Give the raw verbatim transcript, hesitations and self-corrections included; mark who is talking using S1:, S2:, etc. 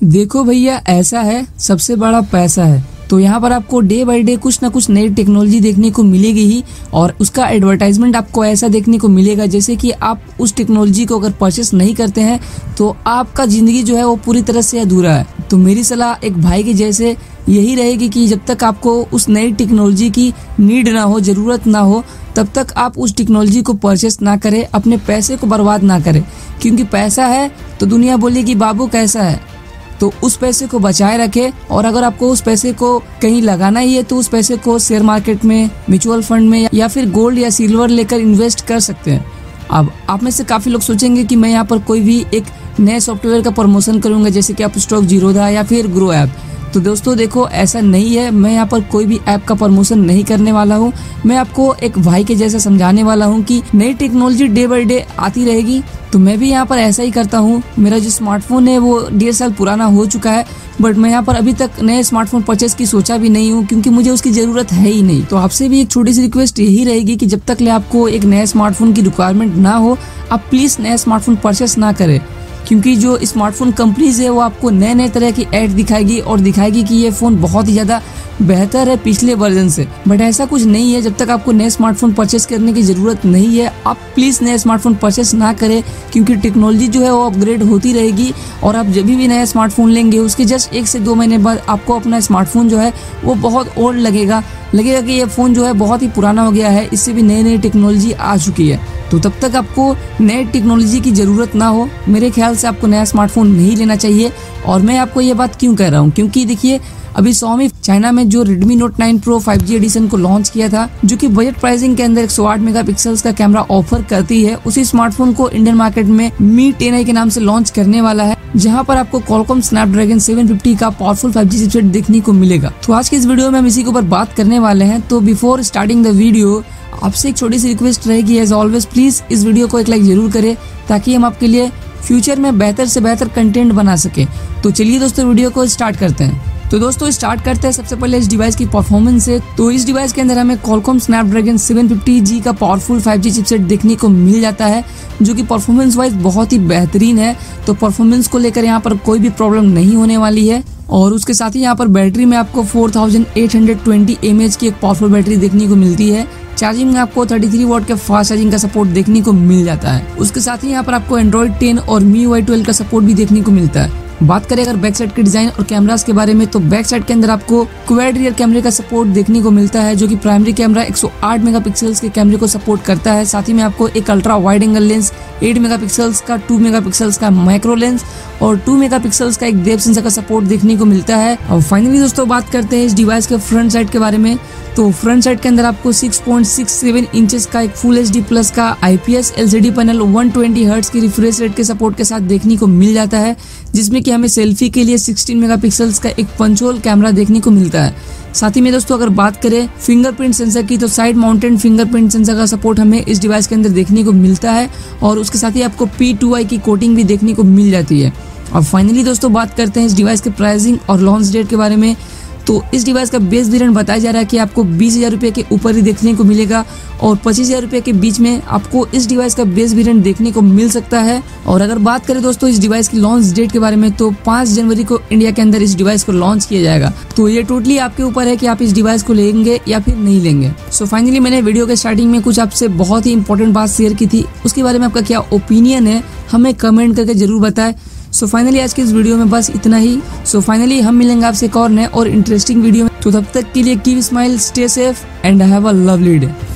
S1: देखो भैया, ऐसा है, सबसे बड़ा पैसा है। तो यहाँ पर आपको डे बाय डे कुछ ना कुछ नई टेक्नोलॉजी देखने को मिलेगी ही, और उसका एडवर्टाइजमेंट आपको ऐसा देखने को मिलेगा जैसे कि आप उस टेक्नोलॉजी को अगर परचेस नहीं करते हैं तो आपका ज़िंदगी जो है वो पूरी तरह से अधूरा है। तो मेरी सलाह एक भाई के जैसे यही रहेगी कि जब तक आपको उस नई टेक्नोलॉजी की नीड ना हो, ज़रूरत ना हो, तब तक आप उस टेक्नोलॉजी को परचेस ना करें, अपने पैसे को बर्बाद ना करें। क्योंकि पैसा है तो दुनिया बोलेगी बाबू कैसा है, तो उस पैसे को बचाए रखें। और अगर आपको उस पैसे को कहीं लगाना ही है तो उस पैसे को शेयर मार्केट में, म्यूचुअल फंड में या फिर गोल्ड या सिल्वर लेकर इन्वेस्ट कर सकते हैं। अब आप में से काफ़ी लोग सोचेंगे कि मैं यहाँ पर कोई भी एक नए सॉफ्टवेयर का प्रमोशन करूँगा जैसे कि आप स्टॉक जीरोधा या फिर ग्रो ऐप। तो दोस्तों देखो, ऐसा नहीं है, मैं यहाँ पर कोई भी ऐप का प्रमोशन नहीं करने वाला हूँ। मैं आपको एक भाई के जैसा समझाने वाला हूँ कि नई टेक्नोलॉजी डे बाय डे आती रहेगी, तो मैं भी यहाँ पर ऐसा ही करता हूँ। मेरा जो स्मार्टफोन है वो डेढ़ साल पुराना हो चुका है, बट मैं यहाँ पर अभी तक नए स्मार्टफोन परचेस की सोचा भी नहीं हूँ क्योंकि मुझे उसकी ज़रूरत है ही नहीं। तो आपसे भी एक छोटी सी रिक्वेस्ट यही रहेगी कि जब तक ले आपको एक नए स्मार्टफोन की रिक्वायरमेंट ना हो, आप प्लीज़ नया स्मार्टफोन परचेस ना करें। क्योंकि जो स्मार्टफोन कंपनीज है वो आपको नए नए तरह की ऐड दिखाएगी और दिखाएगी कि ये फ़ोन बहुत ही ज़्यादा बेहतर है पिछले वर्जन से, बट ऐसा कुछ नहीं है। जब तक आपको नए स्मार्टफोन परचेस करने की ज़रूरत नहीं है, आप प्लीज़ नए स्मार्टफोन परचेस ना करें, क्योंकि टेक्नोलॉजी जो है वो अपग्रेड होती रहेगी। और आप जब भी नया स्मार्टफोन लेंगे उसके जस्ट एक से दो महीने बाद आपको अपना स्मार्टफोन जो है वो बहुत ओल्ड लगेगा लगेगा कि ये फ़ोन जो है बहुत ही पुराना हो गया है, इससे भी नई नई टेक्नोलॉजी आ चुकी है। तो तब तक आपको नए टेक्नोलॉजी की ज़रूरत ना हो, मेरे ख्याल से आपको नया स्मार्टफोन नहीं लेना चाहिए। और मैं आपको ये बात क्यों कह रहा हूँ, क्योंकि देखिए अभी Xiaomi चाइना में जो Redmi Note nine Pro five G edition को लॉन्च किया था, जो कि बजट प्राइसिंग के अंदर एक सौ आठ मेगापिक्सल्स का कैमरा ऑफर करती है, उसी स्मार्टफोन को इंडियन मार्केट में मी टेन आई के नाम से लॉन्च करने वाला है, जहां पर आपको Qualcomm Snapdragon सेवन फिफ्टी का पावरफुल फाइव जी चिपसेट देखने को मिलेगा। तो आज की इस वीडियो में हम इसी के ऊपर बात करने वाले हैं। तो बिफोर स्टार्टिंग द वीडियो आपसे एक छोटी सी रिक्वेस्ट रहेगी, एज ऑलवेज प्लीज इस वीडियो को एक लाइक जरूर करें ताकि हम आपके लिए फ्यूचर में बेहतर से बेहतर कंटेंट बना सके। तो चलिए दोस्तों वीडियो को स्टार्ट करते हैं। तो दोस्तों स्टार्ट करते हैं सबसे पहले इस डिवाइस की परफॉर्मेंस से। तो इस डिवाइस के अंदर हमें Qualcomm Snapdragon seven fifty G का पावरफुल फाइव जी चिपसेट देखने को मिल जाता है, जो कि परफॉर्मेंस वाइज बहुत ही बेहतरीन है। तो परफॉर्मेंस को लेकर यहाँ पर कोई भी प्रॉब्लम नहीं होने वाली है। और उसके साथ ही यहाँ पर बैटरी में आपको four thousand eight hundred twenty M H की एक पावरफुल बैटरी देखने को मिलती है। चार्जिंग में आपको थर्टी थ्री वॉट का फास्ट चार्जिंग का सपोर्ट देखने को मिल जाता है। उसके साथ ही यहाँ पर आपको एंड्रॉइड टेन और M I U I twelve का सपोर्ट भी देखने को मिलता है। बात करें अगर बैक साइड के डिजाइन और कैमरास के बारे में, तो बैक साइड के अंदर आपको क्वाड रियर कैमरे का सपोर्ट देखने को मिलता है, जो कि प्राइमरी कैमरा एक सौ आठ मेगापिक्सल्स के कैमरे को सपोर्ट करता है। साथ ही में आपको एक ultra wide angle lens, eight megapixels का, टू मेगापिक्सल्स का मैक्रो लेंस और टू मेगापिक्सल्स का एक डेप्थ सेंसर का सपोर्ट देखने को मिलता है। और फाइनली दोस्तों बात करते हैं इस डिवाइस के फ्रंट साइड के बारे में। तो फ्रंट साइड के अंदर आपको six point six seven inches का एक फुल एच डी प्लस का IPS LCD panel one twenty hertz की रिफ्रेश रेट के सपोर्ट के साथ देखने को मिल जाता है, जिसमें कि हमें सेल्फी के लिए सिक्सटीन मेगापिक्सल्स का एक पंच होल कैमरा देखने को मिलता है। साथ ही में दोस्तों अगर बात करें फिंगरप्रिंट सेंसर की, तो साइड माउंटेड फिंगरप्रिंट सेंसर का सपोर्ट हमें इस डिवाइस के अंदर देखने को मिलता है। और उसके साथ ही आपको पी टू आई की कोटिंग भी देखने को मिल जाती है। और फाइनली दोस्तों बात करते हैं इस डिवाइस के प्राइसिंग और लॉन्च डेट के बारे में। तो इस डिवाइस का बेस वेरिएंट बताया जा रहा है कि आपको बीस हजार रुपये के ऊपर ही देखने को मिलेगा, और पच्चीस हजार रुपये के बीच में आपको इस डिवाइस का बेस वेरिएंट देखने को मिल सकता है। और अगर बात करें दोस्तों इस डिवाइस की लॉन्च डेट के बारे में, तो पाँच जनवरी को इंडिया के अंदर इस डिवाइस को लॉन्च किया जाएगा। तो ये टोटली आपके ऊपर है कि आप इस डिवाइस को लेंगे या फिर नहीं लेंगे। सो फाइनली मैंने वीडियो के स्टार्टिंग में कुछ आपसे बहुत ही इंपॉर्टेंट बात शेयर की थी, उसके बारे में आपका क्या ओपिनियन है हमें कमेंट करके जरूर बताएं। सो फाइनली आज के इस वीडियो में बस इतना ही। सो फाइनली हम मिलेंगे आपसे एक और नए और इंटरेस्टिंग वीडियो में। तो तब तक के लिए keep smile, stay safe and have a lovely day.